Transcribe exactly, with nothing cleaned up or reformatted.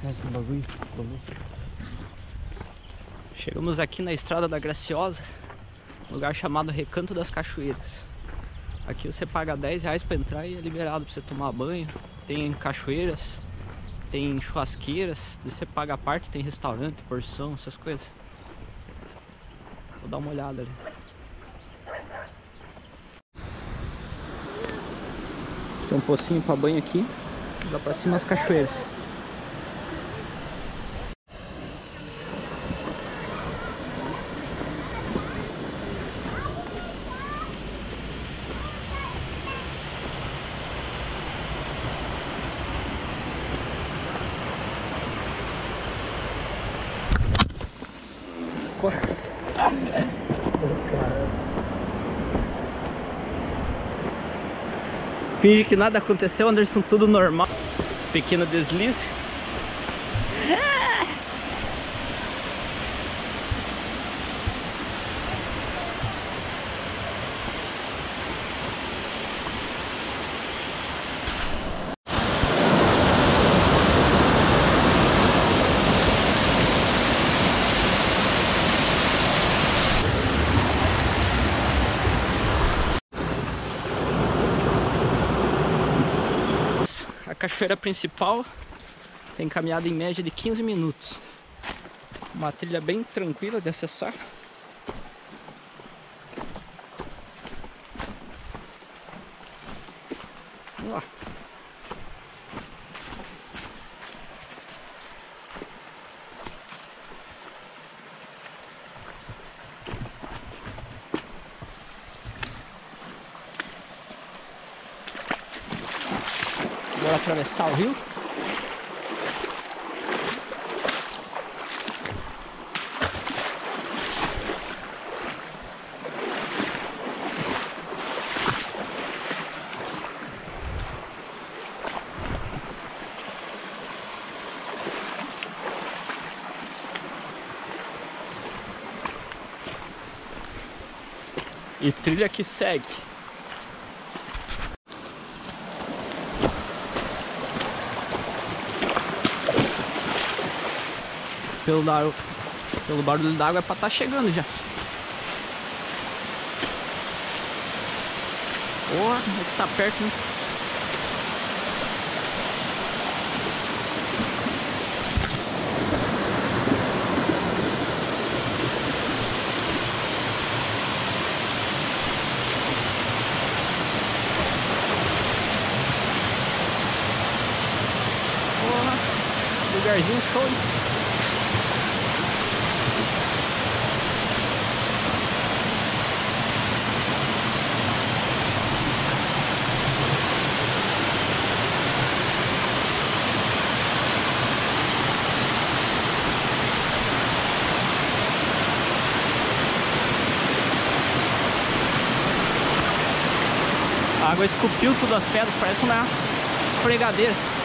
certo o bagulho. Bagulho. Chegamos aqui na Estrada da Graciosa, lugar chamado Recanto das Cachoeiras. Aqui você paga dez reais pra entrar e é liberado pra você tomar banho. Tem cachoeiras, tem churrasqueiras, você paga a parte, tem restaurante, porção, essas coisas. Vou dar uma olhada ali. Tem um pocinho pra banho aqui, dá pra cima as cachoeiras. Finge que nada aconteceu, Anderson, tudo normal. Pequeno deslize. A cachoeira principal tem caminhada em média de quinze minutos. Uma trilha bem tranquila de acessar. Vamos lá. Bora atravessar o rio. E trilha que segue. Pelo, dar... Pelo barulho d'água é pra estar chegando já. Porra, é que tá perto, né? Porra, lugarzinho show, hein? A água esculpiu tudo as pedras, parece uma esfregadeira.